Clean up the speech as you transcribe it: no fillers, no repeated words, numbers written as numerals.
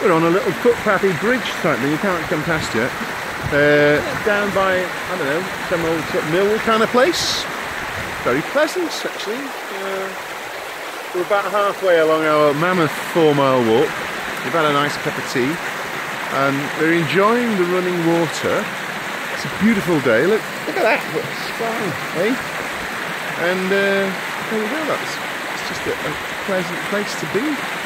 We're on a little footpathy bridge type thing, you can't come past yet. Down by, I don't know, some old sort of mill kind of place. Very pleasant, actually. We're about halfway along our mammoth 4-mile walk. We've had a nice cup of tea and we're enjoying the running water. It's a beautiful day. Look at that, what a sky, eh? And there we go, it's just a pleasant place to be.